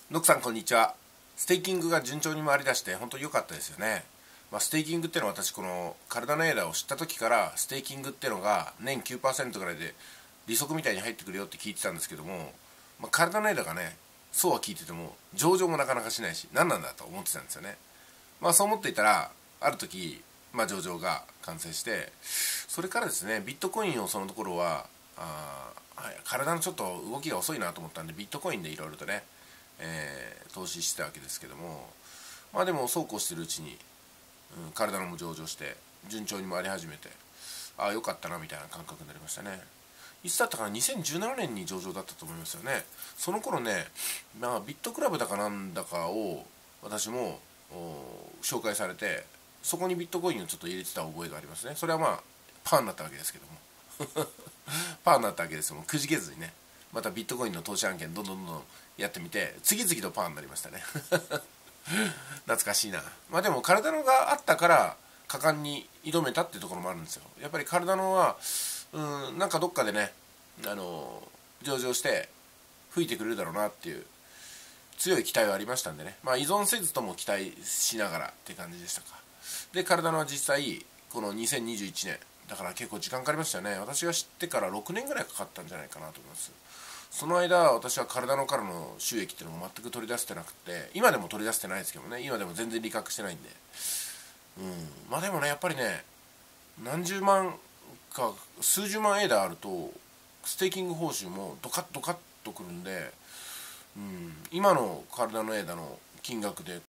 ノクさんこんにちは。ステーキングが順調に回り出して本当に良かったですよね。ステーキングっていうのは私この体のエラーを知った時からステーキングっていうのが年 9% ぐらいで利息みたいに入ってくるよって聞いてたんですけども、体のエラーがね、そうは聞いてても上場もなかなかしないし何なんだと思ってたんですよね。そう思っていたらある時、上場が完成して、それからですねビットコインをそのところは体のちょっと動きが遅いなと思ったんでビットコインでいろいろとね投資してたわけですけども、でもそうこうしてるうちに、体のも上場して順調に回り始めて、良かったなみたいな感覚になりましたね。いつだったかな、2017年に上場だったと思いますよね。その頃ね、ビットクラブだかなんだかを私も紹介されて、そこにビットコインをちょっと入れてた覚えがありますね。それはパーになったわけですけどもパーになったわけですよ。もうくじけずにね、またビットコインの投資案件どんどんやってみて次々とパーになりましたね懐かしいな。でも体のがあったから果敢に挑めたっていうところもあるんですよ。やっぱり体のはなんかどっかでね、上場して吹いてくれるだろうなっていう強い期待はありましたんでね、依存せずとも期待しながらって感じでしたか。で体のは実際この2021年だから結構時間かかりましたよね。私が知ってから6年ぐらいかかったんじゃないかなと思います。その間私は体のからの収益っていうのも全く取り出せてなくて、今でも取り出せてないですけどね、今でも全然利確してないんで、でもねやっぱりね、何十万か数十万エーダーあるとステーキング報酬もドカッドカッとくるんで、今の体のエーダーの金額で